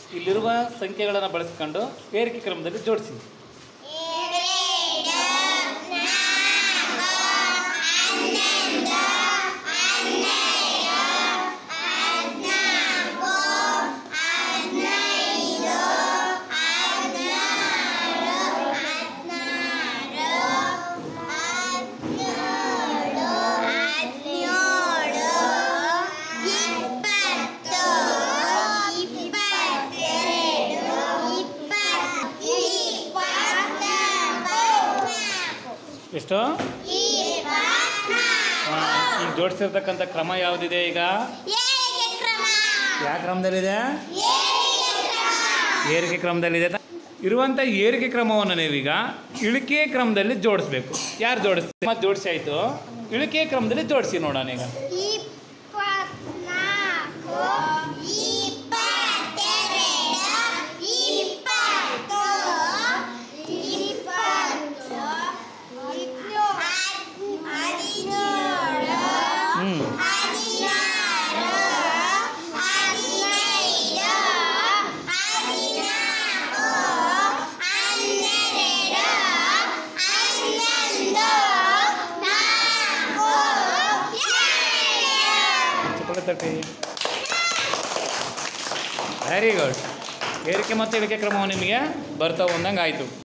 ಇಲ್ಲಿರುವ ಸಂಖ್ಯೆಗಳನ್ನು ಬಳಸಿಕೊಂಡು ಏರಿಕೆ ಕ್ರಮದಲ್ಲಿ ಜೋಡಿಸಿ. ಎಷ್ಟು? ಈಗ ಜೋಡಿಸಿರ್ತಕ್ಕಂಥ ಕ್ರಮ ಯಾವುದಿದೆ? ಈಗ ಯಾವ ಕ್ರಮದಲ್ಲಿದೆ? ಏರಿಕೆ ಕ್ರಮದಲ್ಲಿದೆ. ಇರುವಂಥ ಏರಿಕೆ ಕ್ರಮವನ್ನು ನೀವೀಗ ಇಳಿಕೆ ಕ್ರಮದಲ್ಲಿ ಜೋಡಿಸ್ಬೇಕು. ಯಾರು ಜೋಡಿಸ್ತೀವಿ? ಮತ್ತೆ ಜೋಡಿಸಿ ಆಯಿತು, ಇಳಿಕೆ ಕ್ರಮದಲ್ಲಿ ಜೋಡಿಸಿ ನೋಡೋಣ. ಈಗ ವೆರಿ ಗುಡ್. ಏರಿಕೆ ಮತ್ತು ಇಳಿಕೆ ಕ್ರಮವು ನಿಮಗೆ ಬರ್ತಾವೆ ಅಂದಂಗೆ ಆಯಿತು.